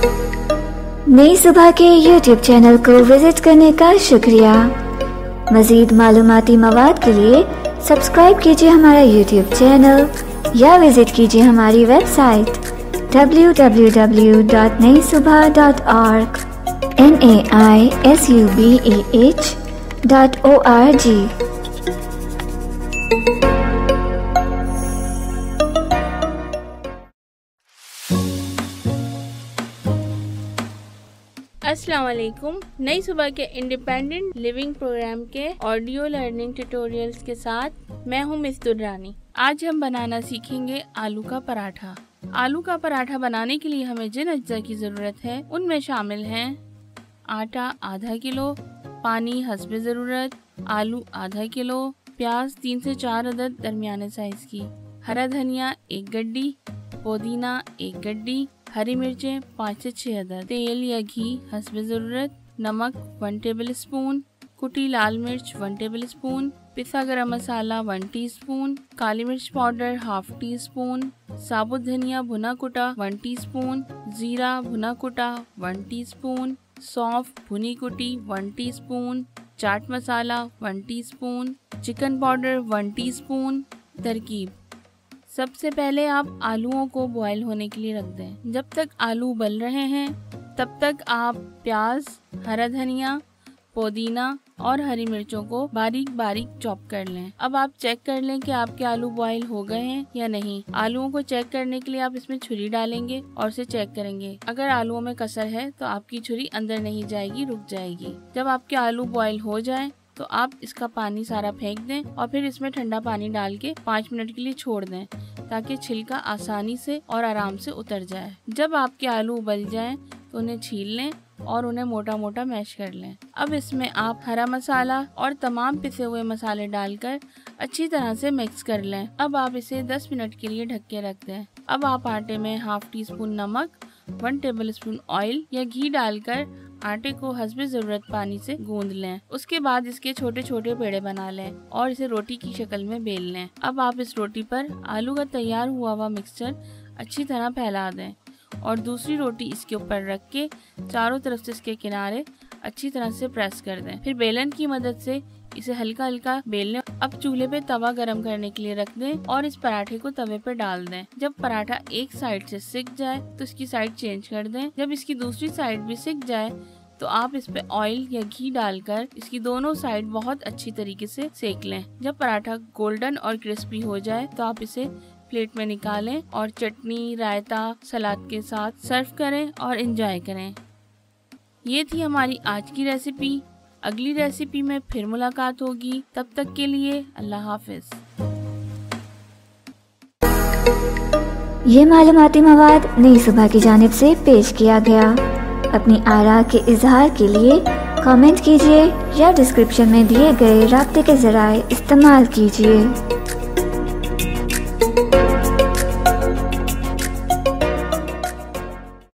नई सुबह के YouTube चैनल को विजिट करने का शुक्रिया। मज़ीद मालूमाती मवाद के लिए सब्सक्राइब कीजिए हमारा YouTube चैनल या विजिट कीजिए हमारी वेबसाइट www.naisubah.org naisubah.org। अस्सलाम वालेकुम। नई सुबह के इंडिपेंडेंट लिविंग प्रोग्राम के ऑडियो लर्निंग ट्यूटोरियल्स के साथ मैं हूं मिस दुर्रानी। आज हम बनाना सीखेंगे आलू का पराठा। आलू का पराठा बनाने के लिए हमें जिन अज्जा की ज़रूरत है उनमें शामिल हैं आटा आधा किलो, पानी हस्बे ज़रूरत, आलू आधा किलो, प्याज 3 से 4 अदद दरमियाने साइज़ की, हरा धनिया 1 गड्डी, पुदीना 1 गड्डी, हरी मिर्चें 5 से 6 अदद, तेल या घी हस्बे ज़रूरत, नमक 1 टेबल स्पून, कुटी लाल मिर्च 1 टेबल स्पून, पिसा गरम मसाला 1 टीस्पून, काली मिर्च पाउडर ½ टीस्पून, साबुत धनिया भुना कुटा 1 टीस्पून, जीरा भुना कुटा 1 टीस्पून, सौंफ भुनी कुटी 1 teaspoon, chaat masala 1 teaspoon, chicken powder 1 teaspoon. तरकीब: सबसे पहले आप आलूओं को बॉयल होने के लिए रख दें। जब तक आलू उबल रहे हैं तब तक आप प्याज, हरा धनिया, पुदीना और हरी मिर्चों को बारीक बारीक चॉप कर लें। अब आप चेक कर लें कि आपके आलू बॉयल हो गए हैं या नहीं। आलूओं को चेक करने के लिए आप इसमें छुरी डालेंगे और इसे चेक करेंगे। अगर आलूओं में कसर है तो आपकी छुरी अंदर नहीं जाएगी, रुक जाएगी। जब आपके आलू बॉयल हो जाए तो आप इसका पानी सारा फेंक दें और फिर इसमें ठंडा पानी डाल के 5 मिनट के लिए छोड़ दें ताकि छिलका आसानी से और आराम से उतर जाए। जब आपके आलू उबल जाएं तो उन्हें छील लें और उन्हें मोटा मोटा मैश कर लें। अब इसमें आप हरा मसाला और तमाम पिसे हुए मसाले डालकर अच्छी तरह से मिक्स कर लें। अब आप इसे 10 मिनट के लिए ढक के रख दें। अब आप आटे में ½ टीस्पून नमक, 1 टेबल स्पून ऑयल या घी डालकर आटे को हस्बे ज़रूरत पानी से गूंद लें। उसके बाद इसके छोटे छोटे पेड़े बना लें और इसे रोटी की शक्ल में बेल लें। अब आप इस रोटी पर आलू का तैयार हुआ मिक्सचर अच्छी तरह फैला दें और दूसरी रोटी इसके ऊपर रख के चारों तरफ से इसके किनारे अच्छी तरह से प्रेस कर दें। फिर बेलन की मदद से इसे हल्का हल्का बेल लें। अब चूल्हे पे तवा गरम करने के लिए रख दें और इस पराठे को तवे पे डाल दें। जब पराठा एक साइड से सिक जाए तो इसकी साइड चेंज कर दें। जब इसकी दूसरी साइड भी सिक जाए तो आप इस पे ऑयल या घी डालकर इसकी दोनों साइड बहुत अच्छी तरीके से सेक लें। जब पराठा गोल्डन और क्रिस्पी हो जाए तो आप इसे प्लेट में निकालें और चटनी, रायता, सलाद के साथ सर्व करें और एंजॉय करें। ये थी हमारी आज की रेसिपी। अगली रेसिपी में फिर मुलाकात होगी। तब तक के लिए अल्लाह हाफिज। ये मालूमाती मवाद नई सुबह की जानिब से पेश किया गया। अपनी आरा के इजहार के लिए कमेंट कीजिए या डिस्क्रिप्शन में दिए गए राब्ते के ज़राए इस्तेमाल कीजिए।